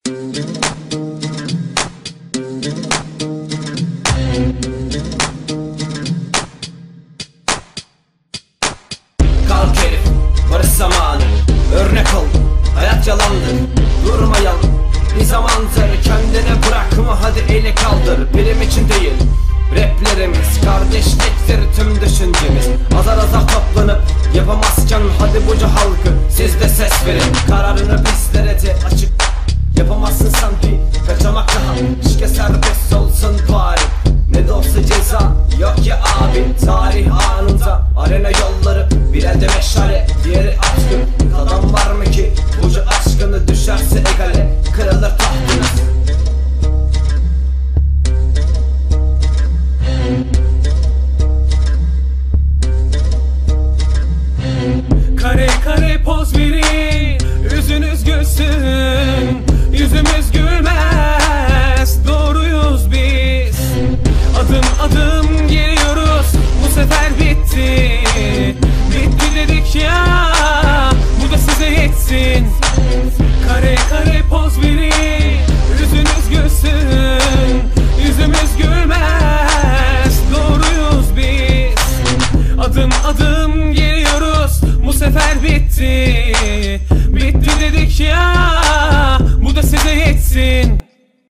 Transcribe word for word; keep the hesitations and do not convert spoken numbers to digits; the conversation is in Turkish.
Kalk herif, barış zamanı. Örnek ol, hayat yalandır. Durmayalım, bir zamandır. Kendine bırakma, hadi eli kaldır. Bilim için değil, raplerimiz kardeşliktir tüm düşüncemiz. Azar azar toplanıp yapamazken hadi buca halkı siz de ses verin. Kararını bizlere de açık. Yapamazsın sen bir kaçamak daha. Şike serbest olsun bari. Ne de olsa ceza yok ya abi. Tarih anında arena yolları, bir elde meşale, diğeri aşkın. Adam var mı ki buca aşkını düşerse egale kırılır tahtınız. Kare kare poz verin, yüzünüz gülsün, yüzümüz gülmez, doğruyuz biz. Adım adım geliyoruz, bu sefer bitti. Bitti dedik ya, bu da size yetsin. Kare kare poz verin, yüzünüz gülsün, yüzümüz gülmez, doğruyuz biz. Adım adım geliyoruz, bu sefer bitti. Bitti dedik ya.